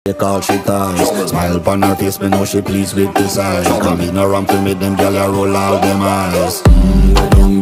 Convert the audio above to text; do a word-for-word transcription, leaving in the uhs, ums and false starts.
Take all she ties. Smile upon her face, me know she pleased with this eyes. Come in around to meet them, girl, I roll out them eyes. Mm,